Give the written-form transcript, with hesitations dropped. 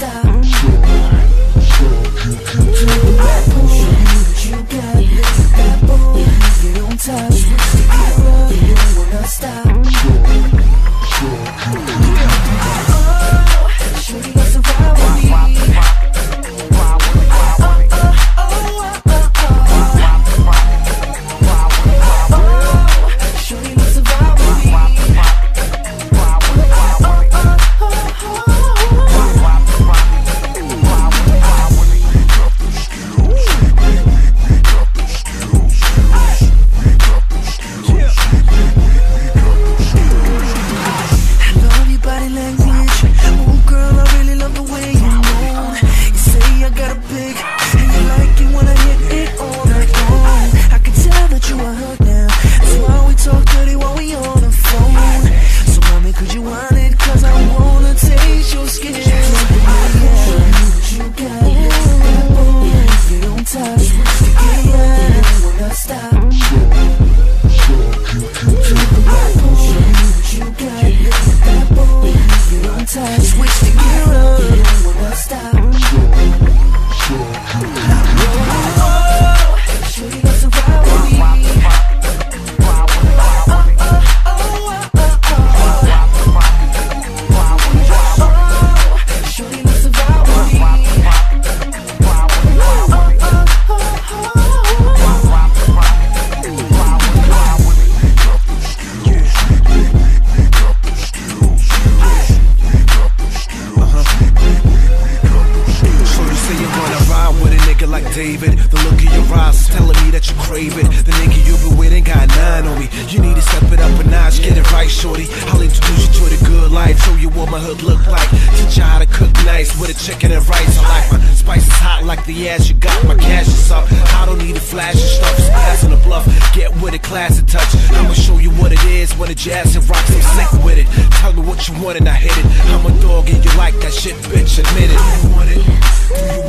stop. You got this, that boy, get on top. Together, you don't wanna stop. Oh, shorty wants to ride with me. Switch the gear up, you don't wanna stop. Shorty wants to ride with me. Shorty wants to ride with me. Like David, the look of your eyes is telling me that you crave it. The nigga you been with ain't got 9 on me. You need to step it up a notch, get it right, shorty. I'll introduce you to the good life, show you what my hood look like. Teach you how to cook nice with a chicken and rice. I like my spices hot like the ass you got. My cash is up, I don't need a flash and stuff. Just pass on the bluff, get with it, class and touch. I'ma show you what it is when the jazz and rocks. I'm sick with it. Tell me what you want and I hit it. I'm a dog and you like that shit, bitch. Admit it. You want it?